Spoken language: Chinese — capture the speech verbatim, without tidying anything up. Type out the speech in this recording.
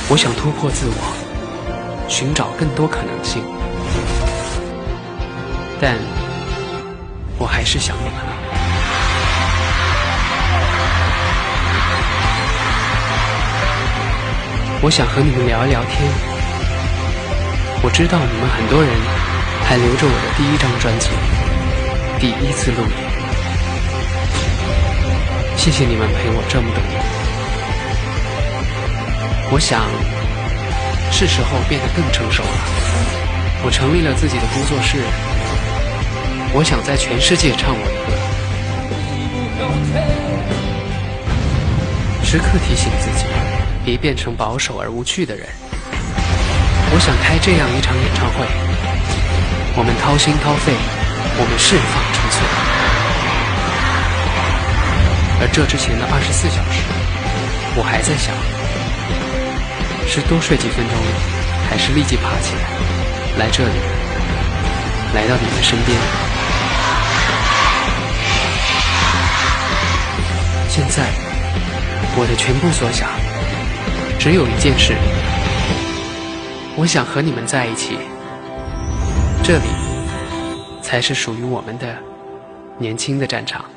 我想突破自我，寻找更多可能性，但我还是想你们了。我想和你们聊一聊天。我知道你们很多人还留着我的第一张专辑，第一次录音。谢谢你们陪我这么多年。我想是时候变得更成熟了。我成立了自己的工作室，我想在全世界唱我的歌，时刻提醒自己别变成保守而无趣的人。我想开这样一场演唱会，我们掏心掏肺，我们释放纯粹。而这之前的二十四小时，我还在想，是多睡几分钟，还是立即爬起来，来这里，来到你们身边。现在，我的全部所想，只有一件事，我想和你们在一起。这里，才是属于我们的年轻的战场。